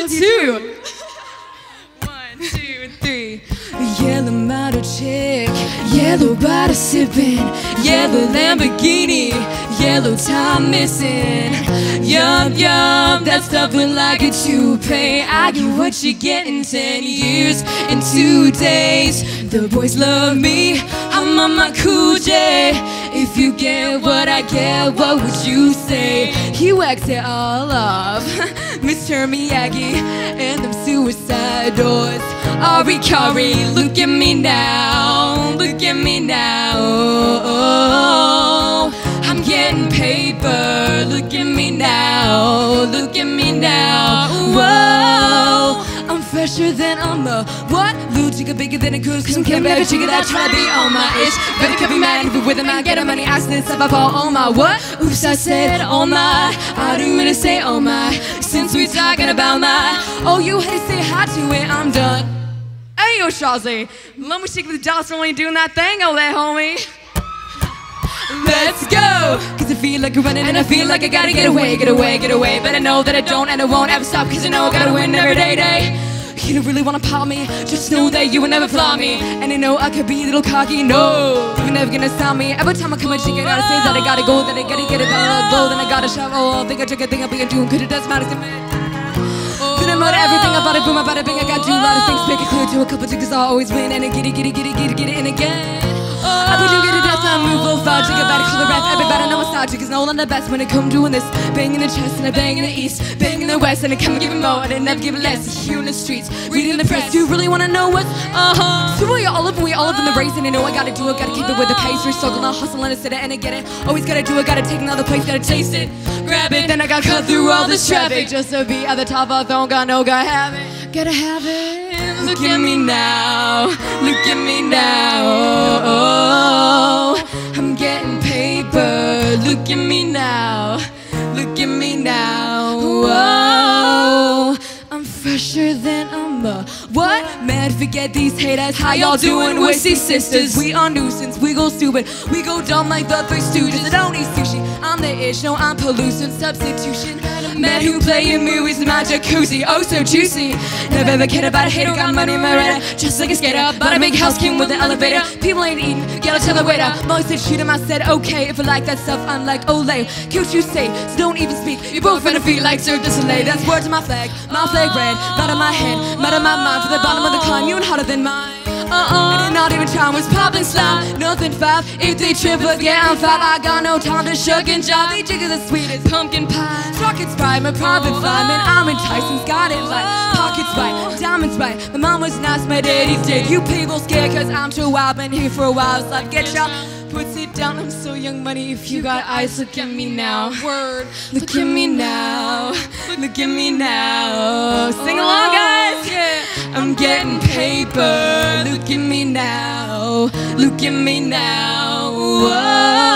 you too. 1, 2, 3. Yellow model chick, yellow bottle sipping, yellow Lamborghini, yellow time missing. Yum, yum, that's stuffing like a toupee. I get what you get in 10 years, in 2 days. The boys love me, I'm on my cool J. If you get what I get, what would you say? He whacks it all off, Mr. Miyagi, and them suicide doors. Ari Kari, look at me now, look at me now. I'm getting paper, look at me now, look at me now. Whoa, I'm fresher than a what? Little chicken bigger than a goose, cause I'm getting better chicken that try to be on my ish. Better keep me mad if you're with him, I get money accidents if I fall on my what? Oops, I said oh my, I didn't really say oh my. Since we talking about my, oh you hate to say hi to it, I'm done. Hey yo Shazzy, let me stick with the dots when you doing that thing over there, homie. Let's go! Cause I feel like I'm running and I feel like I gotta get away, get away, get away. But I know that I don't and I won't ever stop, cause I know I gotta win every day. You don't really wanna pop me, just know that you will never flaw me. And I know I could be a little cocky, no, you're never gonna stop me. Every time I come and chick, I gotta say that I gotta go, that I gotta get it, that I blow, then I gotta shove. Oh, I think I trick, I think I'm being doomed, cause it doesn't matter to me. Then I'm out everything about it, boom, about it, bing. I gotta do a lot of things, make it clear to a couple chicks, I always win. And I get it, get it, get it, get it, get it, and again. I put you get it, that's my move, full fire, chick, about it, color rap, everybody know my style, chick is no longer the best when it come doing this. Bang in the chest and I bang in the east, bang in the west, and I come and give it more, and I never give it less. Here in the streets, reading the press, you really wanna know what's, so we all live in the race, and I know I gotta do it, gotta keep it with the pace, recycle, not hustle, and I sit it, and I get it, always gotta do it, gotta take another place, gotta chase it, grab it, then I gotta cut through all this traffic, just to be at the top of the throne, gotta have it, gotta have it. Look at me now, look at me now, oh, I'm getting paper, look at me now, look at me now, oh, I'm fresher than what? Man, forget these haters, how y'all doing with these sisters? We are nuisance, we go stupid, we go dumb like the Three Stooges. I don't eat sushi, I'm the ish, no I'm pollution, substitution. Man who play in movies in my jacuzzi, oh so juicy. Never ever cared about a hater, got money in my radar, just like a skater. Bought a big house, came with an elevator. People ain't eating, gotta tell the waiter. Molly said shoot him, I said okay. If I like that stuff, I'm like Olay. Cute you say, so don't even speak. You both finna feel like Cirque du Soleil. That's word to my flag red, not on my head, not on my mind. For the bottom of the climb, you ain't hotter than mine. And not even trying, was popping slime. Nothing five, if they trip, but yeah, I'm fat. I got no time to shuck and jive. They jigger the sweetest pumpkin pie. Rockets bright, my private flyman. I'm in Tyson's got it like pockets white, diamonds right. My mom was nice, my daddy's dead. You people scared, cause I'm too wild. Been here for a while, it's like get y'all. Puts it down, I'm so young money. If you got eyes, look at me now. Word, look at me now. Look at me now. Sing along, guys. Yeah. I'm getting paper. Look at me now. Look at me now. Whoa.